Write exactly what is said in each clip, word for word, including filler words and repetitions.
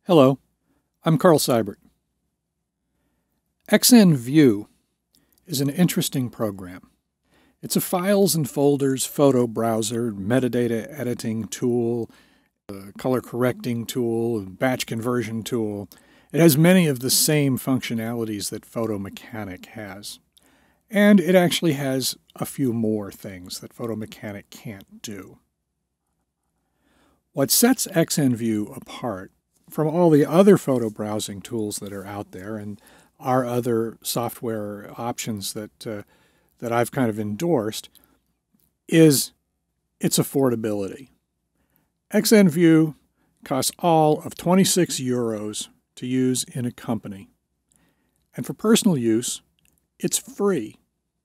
Hello, I'm Carl Seibert. XnView is an interesting program. It's a files and folders photo browser, metadata editing tool, a color correcting tool, a batch conversion tool. It has many of the same functionalities that Photo Mechanic has. And it actually has a few more things that Photo Mechanic can't do. What sets XnView apart from all the other photo browsing tools that are out there and our other software options that, uh, that I've kind of endorsed is its affordability. XnView costs all of twenty-six euros to use in a company. And for personal use, it's free.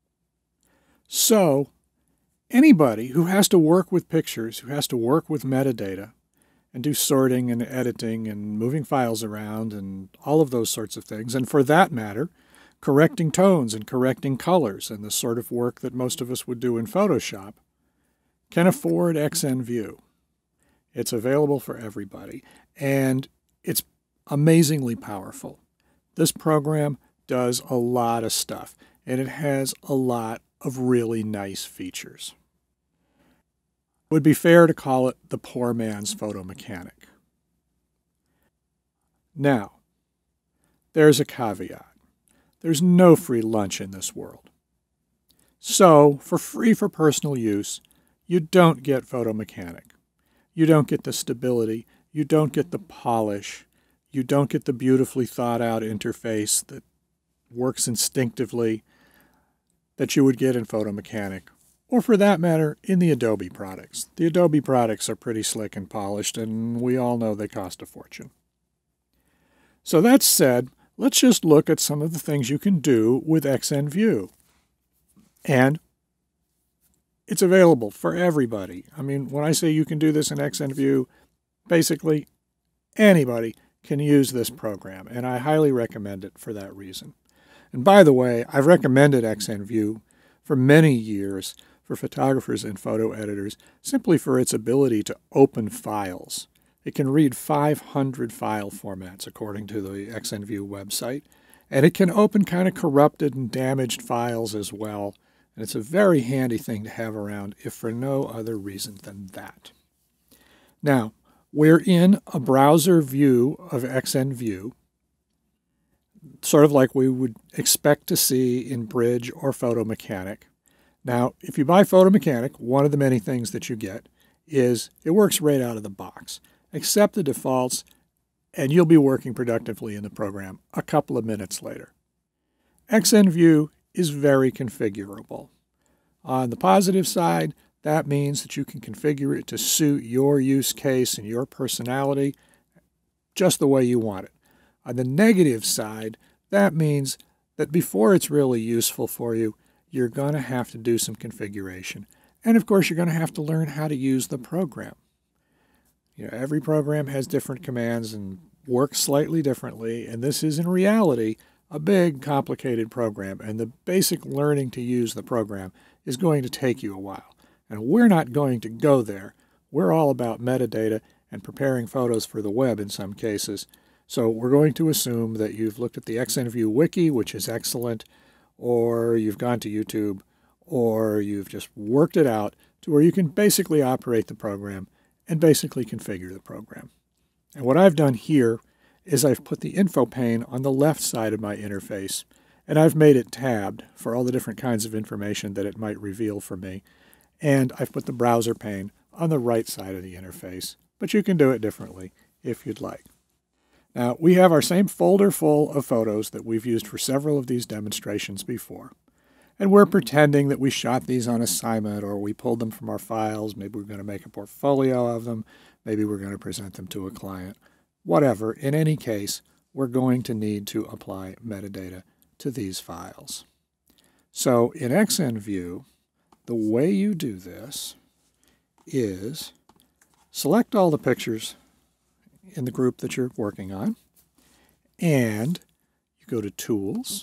So anybody who has to work with pictures, who has to work with metadata, and do sorting and editing and moving files around and all of those sorts of things, and for that matter, correcting tones and correcting colors and the sort of work that most of us would do in Photoshop, can afford XnView. It's available for everybody, and it's amazingly powerful. This program does a lot of stuff, and it has a lot of really nice features. It would be fair to call it the poor man's Photo Mechanic. Now, there's a caveat. There's no free lunch in this world. So, for free for personal use, you don't get Photo Mechanic. You don't get the stability. You don't get the polish. You don't get the beautifully thought out interface that works instinctively that you would get in Photo Mechanic, or for that matter, in the Adobe products. The Adobe products are pretty slick and polished, and we all know they cost a fortune. So that said, let's just look at some of the things you can do with XnView. And it's available for everybody. I mean, when I say you can do this in XnView, basically anybody can use this program, and I highly recommend it for that reason. And by the way, I've recommended XnView for many years for photographers and photo editors, simply for its ability to open files. It can read five hundred file formats, according to the XnView website, and it can open kind of corrupted and damaged files as well, and it's a very handy thing to have around, if for no other reason than that. Now, we're in a browser view of XnView, sort of like we would expect to see in Bridge or Photo Mechanic. Now, if you buy Photo Mechanic, one of the many things that you get is it works right out of the box. Accept the defaults, and you'll be working productively in the program a couple of minutes later. XnView is very configurable. On the positive side, that means that you can configure it to suit your use case and your personality just the way you want it. On the negative side, that means that before it's really useful for you, you're going to have to do some configuration. And of course, you're going to have to learn how to use the program. You know, every program has different commands and works slightly differently, and this is in reality a big, complicated program, and the basic learning to use the program is going to take you a while. And we're not going to go there. We're all about metadata and preparing photos for the web in some cases. So we're going to assume that you've looked at the XnView wiki, which is excellent, or you've gone to YouTube, or you've just worked it out to where you can basically operate the program and basically configure the program. And what I've done here is I've put the info pane on the left side of my interface, and I've made it tabbed for all the different kinds of information that it might reveal for me. And I've put the browser pane on the right side of the interface, but you can do it differently if you'd like. Now, we have our same folder full of photos that we've used for several of these demonstrations before. And we're pretending that we shot these on assignment, or we pulled them from our files. Maybe we're going to make a portfolio of them. Maybe we're going to present them to a client. Whatever. In any case, we're going to need to apply metadata to these files. So in XnView, the way you do this is select all the pictures in the group that you're working on, and you go to Tools,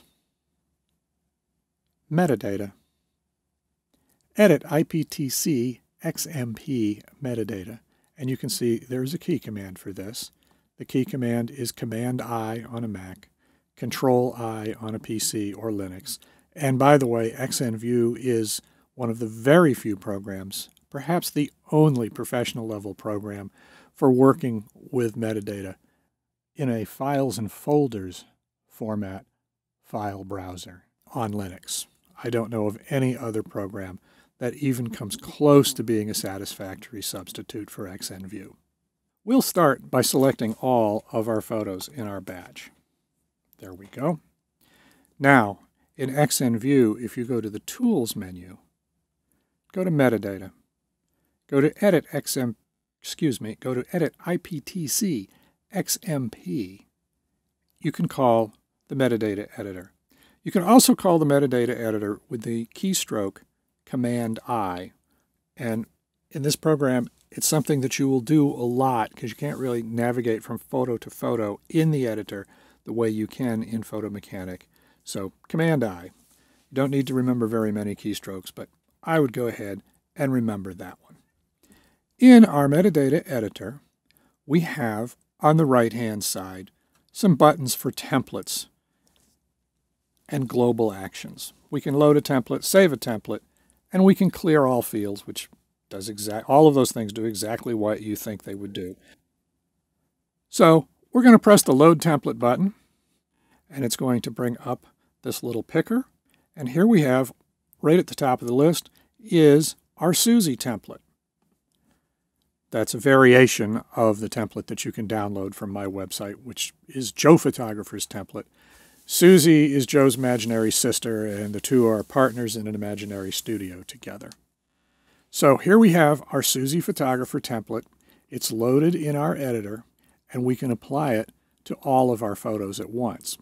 Metadata, Edit I P T C X M P Metadata, and you can see there's a key command for this. The key command is Command I on a Mac, Control I on a P C or Linux. And by the way, XnView is one of the very few programs, perhaps the only professional level program for working with metadata in a files and folders format file browser on Linux. I don't know of any other program that even comes close to being a satisfactory substitute for XnView. We'll start by selecting all of our photos in our batch. There we go. Now, in XnView, if you go to the Tools menu, go to Metadata, go to Edit X M, excuse me, go to Edit I P T C X M P. You can call the metadata editor. You can also call the metadata editor with the keystroke Command I, and in this program, it's something that you will do a lot because you can't really navigate from photo to photo in the editor the way you can in Photo Mechanic. So Command I. You don't need to remember very many keystrokes, but I would go ahead and remember that one. In our metadata editor, we have on the right-hand side some buttons for templates and global actions. We can load a template, save a template, and we can clear all fields, which does exact all of those things do exactly what you think they would do. So we're going to press the Load Template button, and it's going to bring up this little picker. And here we have, right at the top of the list, is our Suzy template. That's a variation of the template that you can download from my website, which is Joe Photographer's template. Suzy is Joe's imaginary sister, and the two are partners in an imaginary studio together. So here we have our Suzy Photographer template. It's loaded in our editor, and we can apply it to all of our photos at once.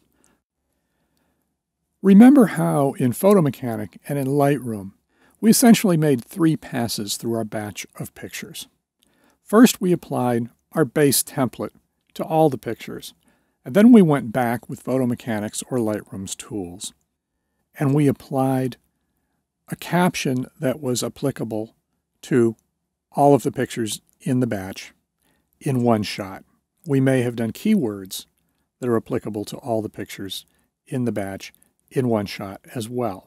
Remember how in Photo Mechanic and in Lightroom, we essentially made three passes through our batch of pictures. First, we applied our base template to all the pictures, and then we went back with Photo Mechanic's or Lightroom's tools, and we applied a caption that was applicable to all of the pictures in the batch in one shot. We may have done keywords that are applicable to all the pictures in the batch in one shot as well.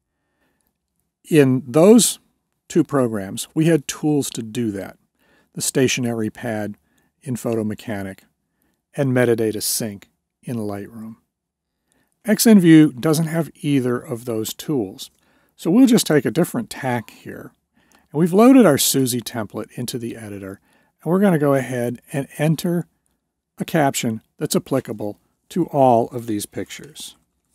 In those two programs, we had tools to do that. The stationary pad in Photo Mechanic and metadata sync in Lightroom. XnView doesn't have either of those tools, so we'll just take a different tack here. And we've loaded our Suzy template into the editor, and we're going to go ahead and enter a caption that's applicable to all of these pictures.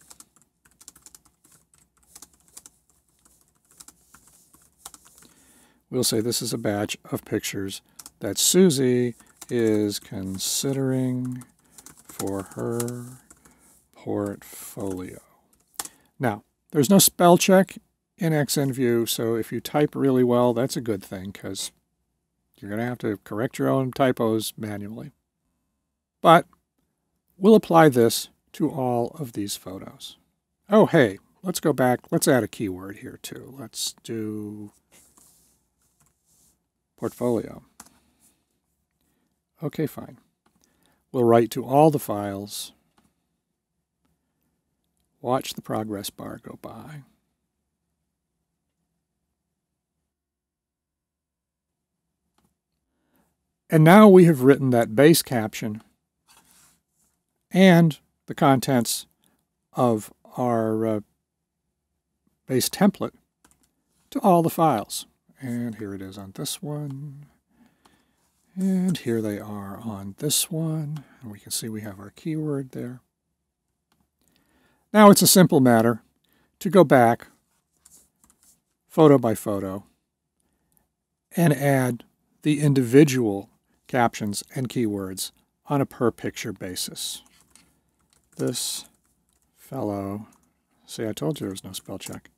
We'll say this is a batch of pictures that Suzy is considering for her portfolio. Now, there's no spell check in XnView, so if you type really well, that's a good thing because you're going to have to correct your own typos manually. But we'll apply this to all of these photos. Oh, hey, let's go back. Let's add a keyword here too. Let's do portfolio. Okay, fine. We'll write to all the files. Watch the progress bar go by. And now we have written that base caption and the contents of our uh, base template to all the files. And here it is on this one. And here they are on this one. And we can see we have our keyword there. Now it's a simple matter to go back photo by photo and add the individual captions and keywords on a per picture basis. This fellow, see, I told you there was no spell check.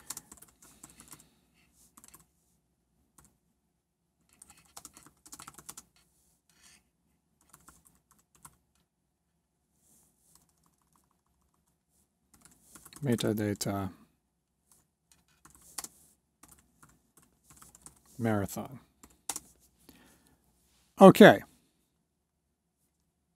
Metadata marathon. Okay.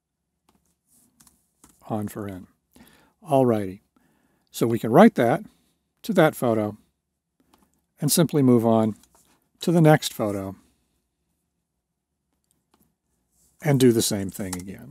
on for in. Alrighty, so we can write that to that photo and simply move on to the next photo and do the same thing again.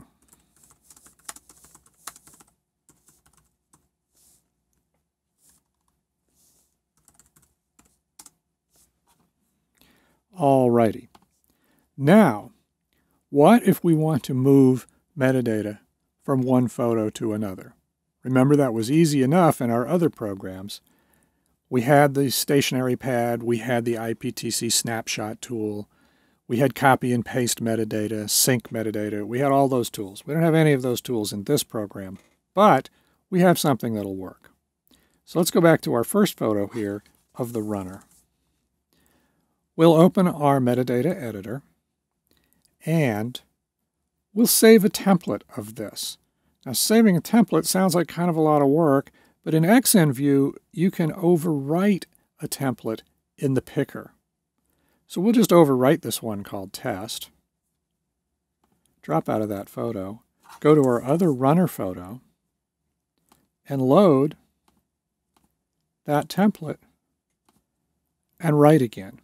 Alrighty. Now, what if we want to move metadata from one photo to another? Remember, that was easy enough in our other programs. We had the stationary pad, we had the I P T C snapshot tool, we had copy and paste metadata, sync metadata, we had all those tools. We don't have any of those tools in this program, but we have something that'll work. So let's go back to our first photo here of the runner. We'll open our metadata editor and we'll save a template of this. Now, saving a template sounds like kind of a lot of work, but in XnView, you can overwrite a template in the picker. So we'll just overwrite this one called test, drop out of that photo, go to our other runner photo, and load that template and write again.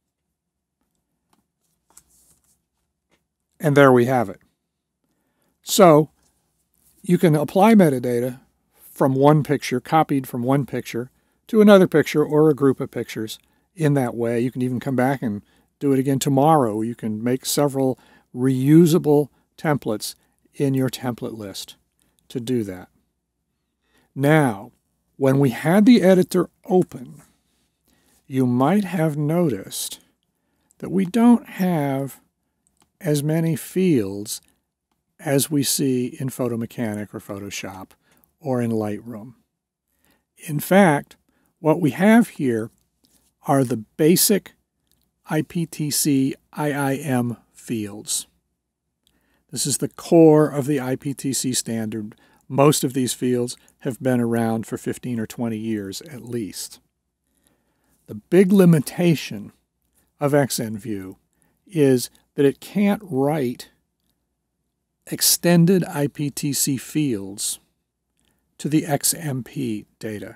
And there we have it. So you can apply metadata from one picture, copied from one picture, to another picture or a group of pictures in that way. You can even come back and do it again tomorrow. You can make several reusable templates in your template list to do that. Now, when we had the editor open, you might have noticed that we don't have as many fields as we see in Photomechanic or Photoshop or in Lightroom. In fact, what we have here are the basic I P T C I I M fields. This is the core of the I P T C standard. Most of these fields have been around for fifteen or twenty years at least. The big limitation of XnView is that it can't write extended I P T C fields to the X M P data.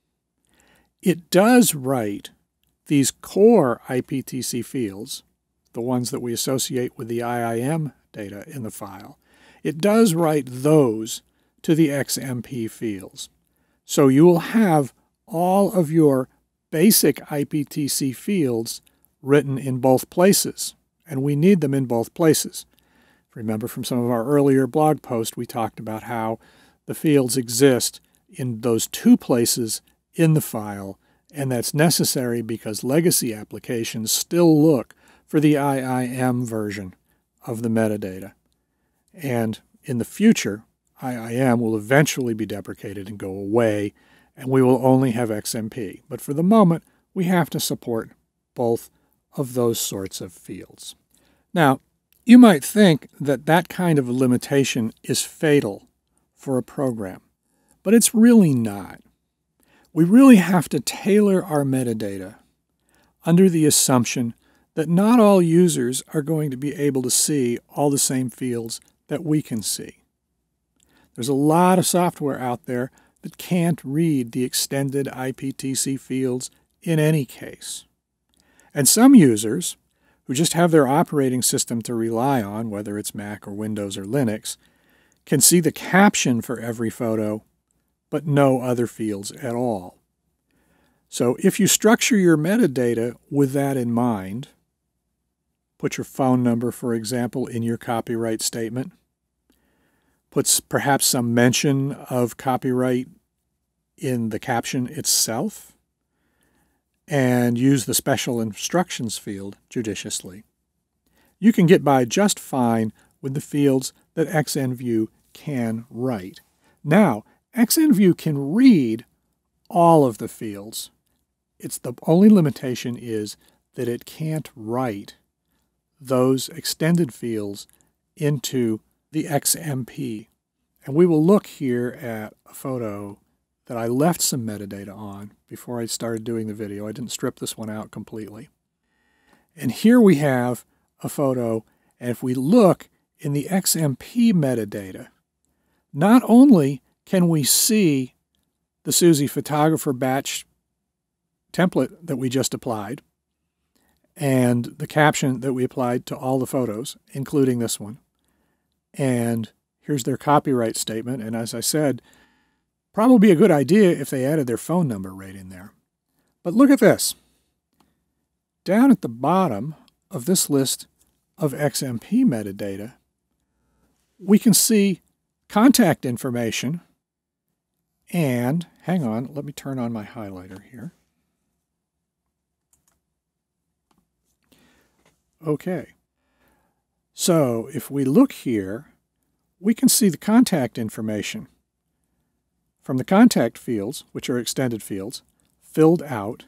It does write these core I P T C fields, the ones that we associate with the I I M data in the file. It does write those to the X M P fields. So you will have all of your basic I P T C fields written in both places, and we need them in both places. Remember from some of our earlier blog posts, we talked about how the fields exist in those two places in the file, and that's necessary because legacy applications still look for the I I M version of the metadata. And in the future, I I M will eventually be deprecated and go away, and we will only have X M P. But for the moment, we have to support both of those sorts of fields. Now, you might think that that kind of a limitation is fatal for a program, but it's really not. We really have to tailor our metadata under the assumption that not all users are going to be able to see all the same fields that we can see. There's a lot of software out there that can't read the extended I P T C fields in any case. And some users, who just have their operating system to rely on, whether it's Mac or Windows or Linux, can see the caption for every photo, but no other fields at all. So if you structure your metadata with that in mind, put your phone number, for example, in your copyright statement, puts perhaps some mention of copyright in the caption itself, and use the special instructions field judiciously. You can get by just fine with the fields that XnView can write. Now, XnView can read all of the fields. It's the only limitation is that it can't write those extended fields into the X M P. And we will look here at a photo that I left some metadata on before I started doing the video. I didn't strip this one out completely. And here we have a photo, and if we look in the X M P metadata, not only can we see the Suzy photographer batch template that we just applied and the caption that we applied to all the photos, including this one. And here's their copyright statement. And as I said, probably a good idea if they added their phone number right in there. But look at this. Down at the bottom of this list of X M P metadata, we can see contact information. And hang on, let me turn on my highlighter here. Okay. So if we look here, we can see the contact information from the contact fields, which are extended fields, filled out.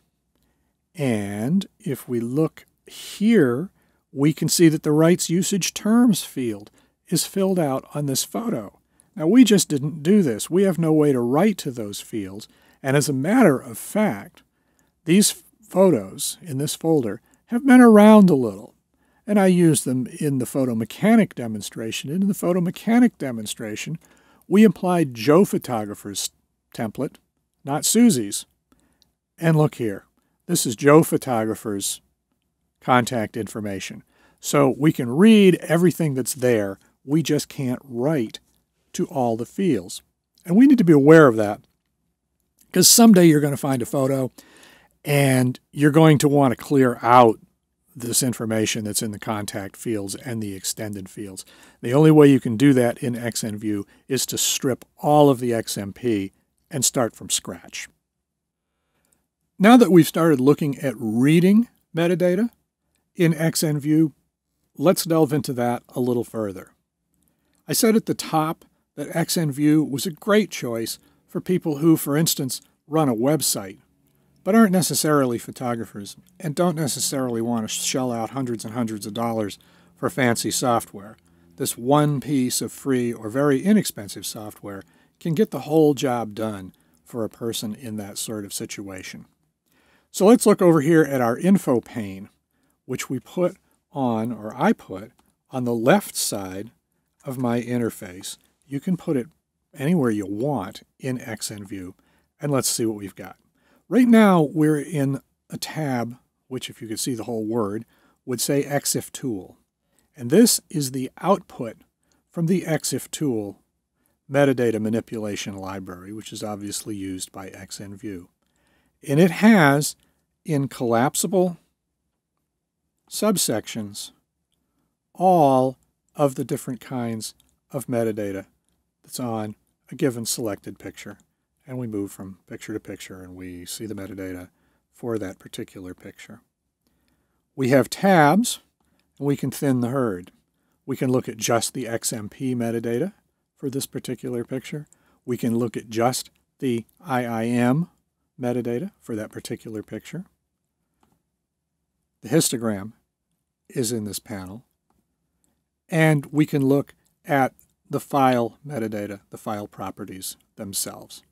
And if we look here, we can see that the rights usage terms field is filled out on this photo. Now, we just didn't do this. We have no way to write to those fields. And as a matter of fact, these photos in this folder have been around a little. And I used them in the photo mechanic demonstration. In the photo mechanic demonstration, we applied Joe Photographer's template, not Suzy's. And look here. This is Joe Photographer's contact information. So we can read everything that's there. We just can't write to all the fields. And we need to be aware of that, because someday you're going to find a photo and you're going to want to clear out this information that's in the contact fields and the extended fields. The only way you can do that in XnView is to strip all of the X M P and start from scratch. Now that we've started looking at reading metadata in XnView, let's delve into that a little further. I said at the top that XnView was a great choice for people who, for instance, run a website, but aren't necessarily photographers and don't necessarily want to shell out hundreds and hundreds of dollars for fancy software. This one piece of free or very inexpensive software can get the whole job done for a person in that sort of situation. So let's look over here at our info pane, which we put on, or I put, on the left side of my interface. You can put it anywhere you want in XnView, and let's see what we've got. Right now, we're in a tab, which if you could see the whole word, would say X I F tool. And this is the output from the X I F tool metadata manipulation library, which is obviously used by XnView. And it has, in collapsible subsections, all of the different kinds of metadata that's on a given selected picture. And we move from picture to picture and we see the metadata for that particular picture. We have tabs, and we can thin the herd. We can look at just the X M P metadata for this particular picture. We can look at just the I I M metadata for that particular picture. The histogram is in this panel. And we can look at the file metadata, the file properties themselves.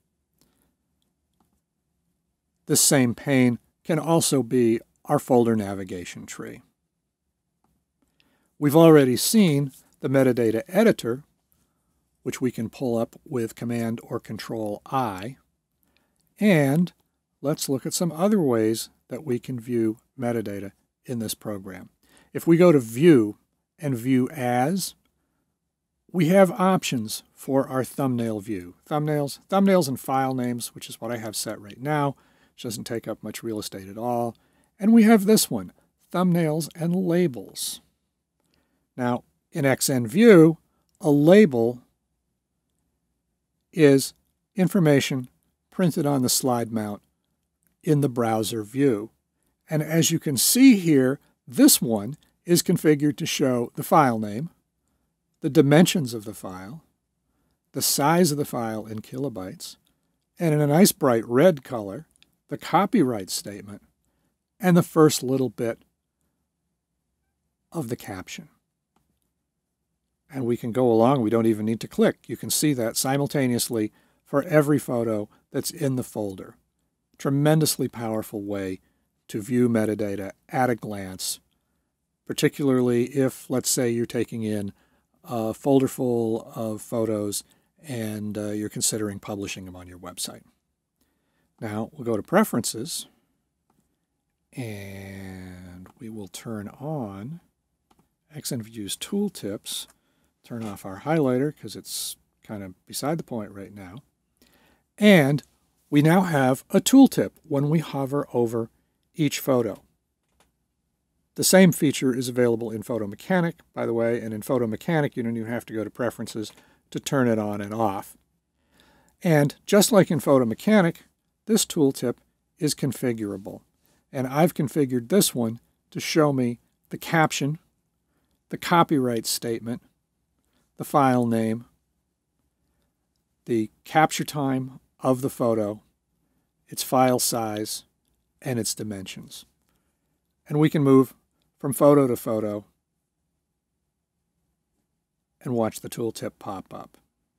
This same pane can also be our folder navigation tree. We've already seen the metadata editor, which we can pull up with Command or Control I. And let's look at some other ways that we can view metadata in this program. If we go to View and View As, we have options for our thumbnail view. Thumbnails, thumbnails and file names, which is what I have set right now, which doesn't take up much real estate at all. And we have this one, thumbnails and labels. Now, in XnView, a label is information printed on the slide mount in the browser view. And as you can see here, this one is configured to show the file name, the dimensions of the file, the size of the file in kilobytes, and in a nice bright red color, the copyright statement, and the first little bit of the caption. And we can go along. We don't even need to click. You can see that simultaneously for every photo that's in the folder. Tremendously powerful way to view metadata at a glance, particularly if, let's say, you're taking in a folder full of photos and uh, you're considering publishing them on your website. Now we'll go to Preferences, and we will turn on XnView's Tooltips, turn off our highlighter because it's kind of beside the point right now, and we now have a tooltip when we hover over each photo. The same feature is available in Photo Mechanic, by the way, and in Photo Mechanic you don't even have to go to Preferences to turn it on and off. And just like in Photo Mechanic, this tooltip is configurable. And I've configured this one to show me the caption, the copyright statement, the file name, the capture time of the photo, its file size, and its dimensions. And we can move from photo to photo and watch the tooltip pop up.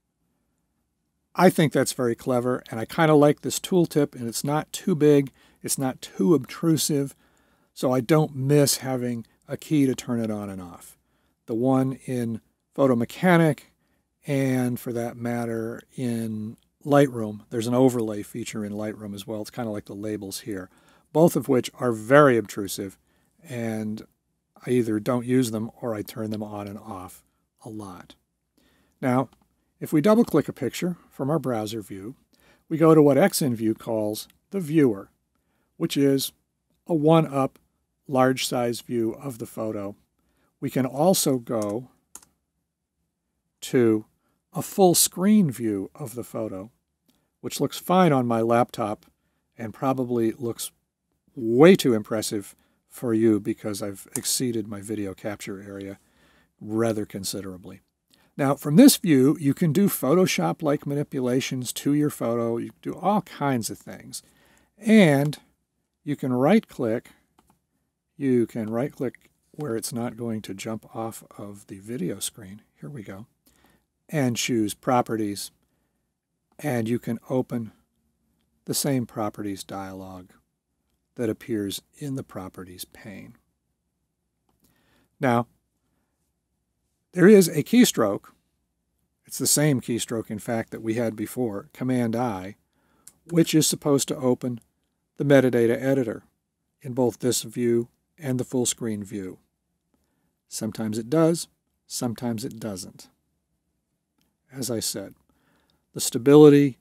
I think that's very clever, and I kind of like this tooltip, and it's not too big, it's not too obtrusive, so I don't miss having a key to turn it on and off. The one in Photo Mechanic, and for that matter in Lightroom, there's an overlay feature in Lightroom as well. It's kind of like the labels here, both of which are very obtrusive, and I either don't use them or I turn them on and off a lot. Now, if we double-click a picture from our browser view, we go to what XnView calls the viewer, which is a one-up large-size view of the photo. We can also go to a full-screen view of the photo, which looks fine on my laptop and probably looks way too impressive for you because I've exceeded my video capture area rather considerably. Now, from this view, you can do Photoshop-like manipulations to your photo. You can do all kinds of things. And you can right-click. You can right-click where it's not going to jump off of the video screen. Here we go. And choose Properties. And you can open the same Properties dialog that appears in the Properties pane. Now, there is a keystroke. It's the same keystroke, in fact, that we had before, Command I, which is supposed to open the metadata editor in both this view and the full screen view. Sometimes it does, sometimes it doesn't. As I said, the stability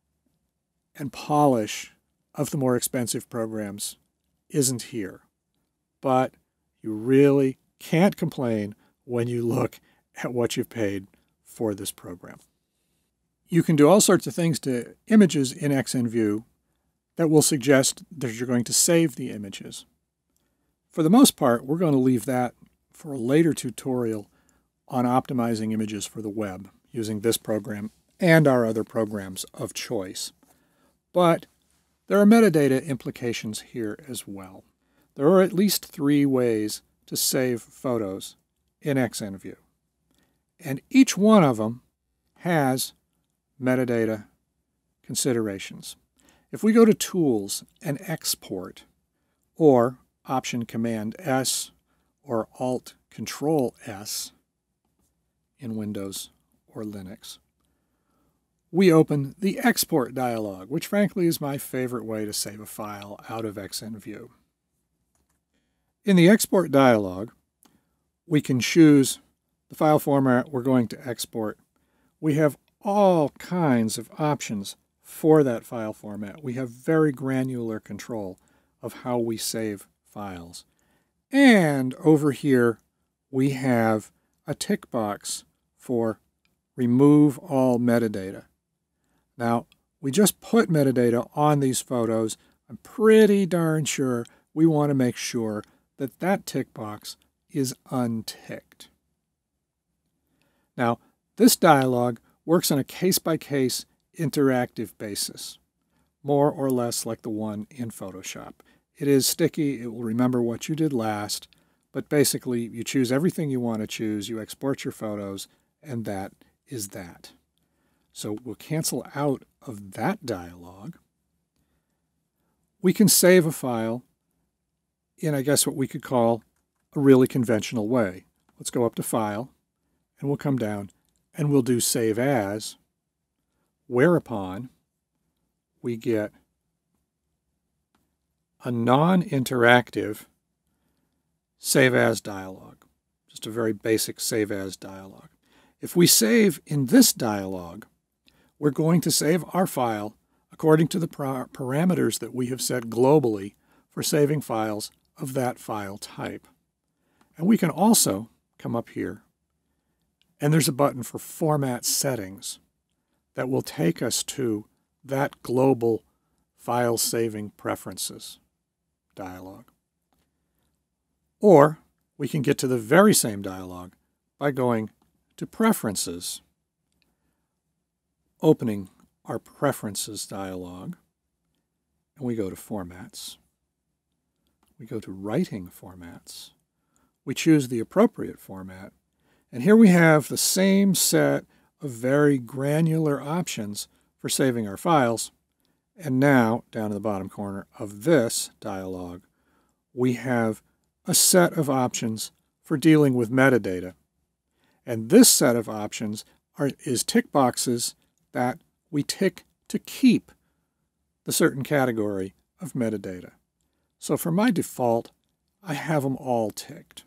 and polish of the more expensive programs isn't here, but you really can't complain when you look at what you've paid for this program. You can do all sorts of things to images in XnView that will suggest that you're going to save the images. For the most part, we're going to leave that for a later tutorial on optimizing images for the web using this program and our other programs of choice. But there are metadata implications here as well. There are at least three ways to save photos in XnView. And each one of them has metadata considerations. If we go to Tools and Export, or Option Command S or Alt Control S in Windows or Linux, we open the Export dialog, which frankly is my favorite way to save a file out of XnView. In the Export dialog, we can choose the file format we're going to export. We have all kinds of options for that file format. We have very granular control of how we save files. And over here, we have a tick box for remove all metadata. Now, we just put metadata on these photos. I'm pretty darn sure we want to make sure that that tick box is unticked. Now, this dialog works on a case-by-case interactive basis, more or less like the one in Photoshop. It is sticky, it will remember what you did last, but basically you choose everything you want to choose, you export your photos, and that is that. So we'll cancel out of that dialog. We can save a file in, I guess, what we could call a really conventional way. Let's go up to File, and we'll come down, and we'll do Save As, whereupon we get a non-interactive save as dialog, just a very basic save as dialog. If we save in this dialog, we're going to save our file according to the parameters that we have set globally for saving files of that file type. And we can also come up here, and there's a button for Format Settings that will take us to that global file saving preferences dialog. Or we can get to the very same dialog by going to Preferences, opening our Preferences dialog, and we go to Formats. We go to Writing Formats. We choose the appropriate format, and here we have the same set of very granular options for saving our files. And now, down in the bottom corner of this dialog, we have a set of options for dealing with metadata. And this set of options are, is tick boxes that we tick to keep the certain category of metadata. So for my default, I have them all ticked.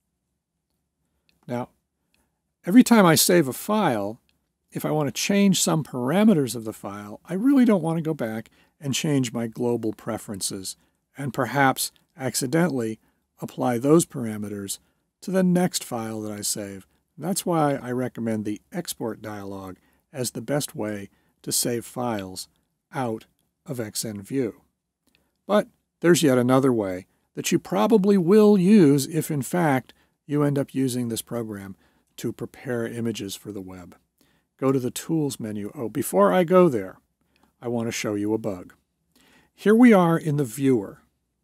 Now, every time I save a file, if I want to change some parameters of the file, I really don't want to go back and change my global preferences and perhaps accidentally apply those parameters to the next file that I save. That's why I recommend the export dialog as the best way to save files out of XnView. But there's yet another way that you probably will use if in fact you end up using this program to prepare images for the web. Go to the Tools menu. Oh, before I go there, I want to show you a bug. Here we are in the viewer.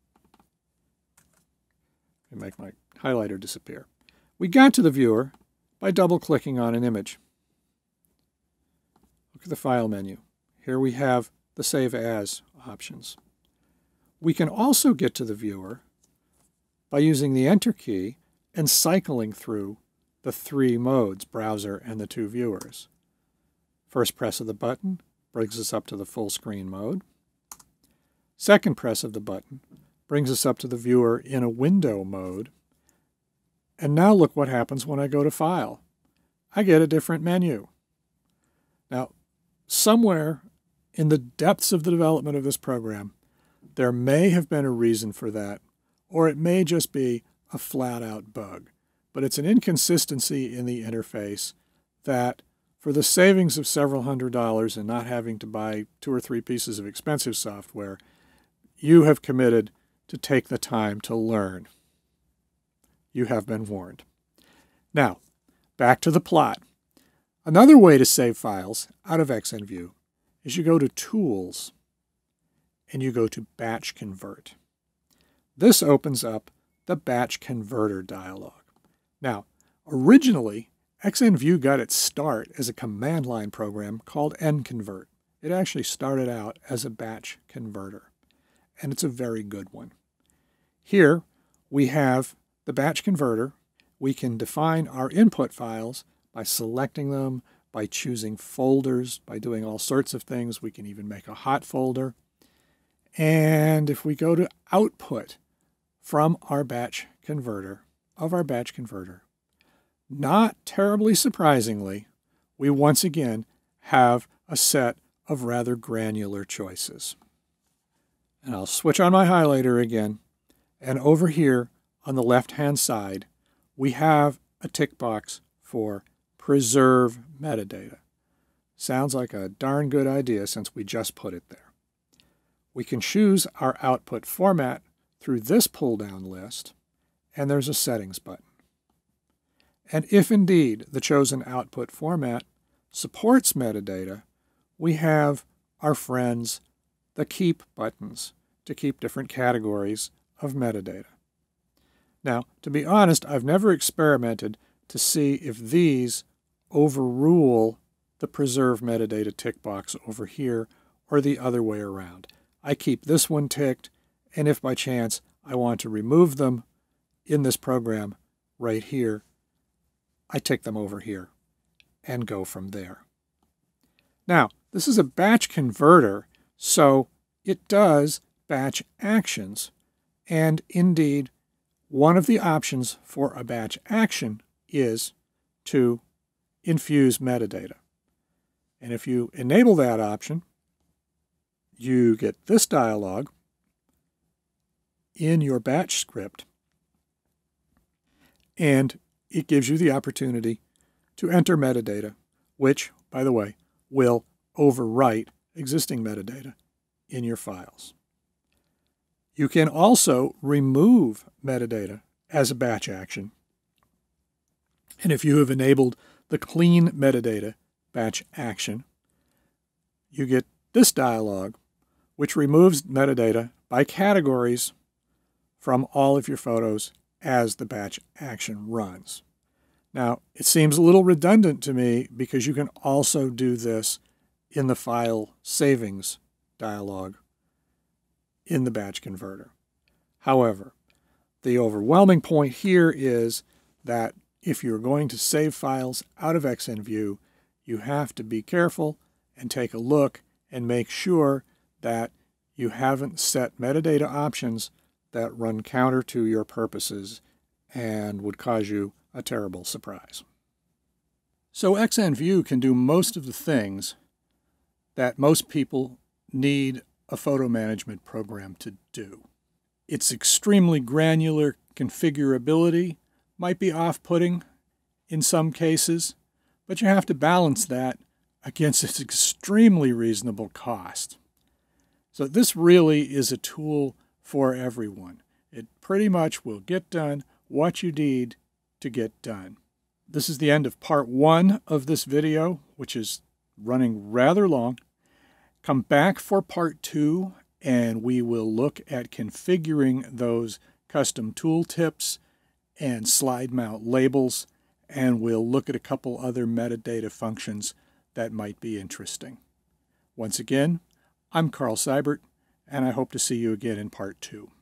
Let me make my highlighter disappear. We got to the viewer by double-clicking on an image. Look at the File menu. Here we have the Save As options. We can also get to the viewer by using the Enter key and cycling through the three modes, browser and the two viewers. First press of the button brings us up to the full screen mode. Second press of the button brings us up to the viewer in a window mode. And now look what happens when I go to File. I get a different menu. Now, somewhere in the depths of the development of this program, there may have been a reason for that, or it may just be a flat-out bug. But it's an inconsistency in the interface that, for the savings of several hundred dollars and not having to buy two or three pieces of expensive software, you have committed to take the time to learn. You have been warned. Now, back to the plot. Another way to save files out of XnView is you go to Tools and you go to Batch Convert. This opens up the Batch Converter dialog. Now, originally, XnView got its start as a command line program called nconvert. It actually started out as a batch converter, and it's a very good one. Here, we have the batch converter. We can define our input files by selecting them, by choosing folders, by doing all sorts of things. We can even make a hot folder. And if we go to output from our batch converter, of our batch converter, not terribly surprisingly, we once again have a set of rather granular choices. And I'll switch on my highlighter again, and over here on the left-hand side, we have a tick box for Preserve Metadata. Sounds like a darn good idea since we just put it there. We can choose our output format through this pull-down list, and there's a Settings button. And if indeed the chosen output format supports metadata, we have our friends, the Keep buttons, to keep different categories of metadata. Now, to be honest, I've never experimented to see if these overrule the Preserve Metadata tick box over here or the other way around. I keep this one ticked, and if by chance I want to remove them in this program right here, I tick them over here and go from there. Now, This is a batch converter, so it does batch actions. And indeed, one of the options for a batch action is to infuse metadata. And if you enable that option, you get this dialog in your batch script, and it gives you the opportunity to enter metadata, which, by the way, will overwrite existing metadata in your files. You can also remove metadata as a batch action. And if you have enabled the clean metadata batch action, you get this dialog, which removes metadata by categories from all of your photos as the batch action runs. Now, it seems a little redundant to me because you can also do this in the file savings dialog in the batch converter. However, the overwhelming point here is that if you're going to save files out of XnView, you have to be careful and take a look and make sure that you haven't set metadata options that run counter to your purposes and would cause you a terrible surprise. So XnView can do most of the things that most people need a photo management program to do. Its extremely granular configurability might be off-putting in some cases, but you have to balance that against its extremely reasonable cost. So this really is a tool for everyone. It pretty much will get done what you need to get done. This is the end of part one of this video, which is running rather long. Come back for part two, and we will look at configuring those custom tooltips and slide mount labels, and we'll look at a couple other metadata functions that might be interesting. Once again, I'm Carl Seibert, and I hope to see you again in part two.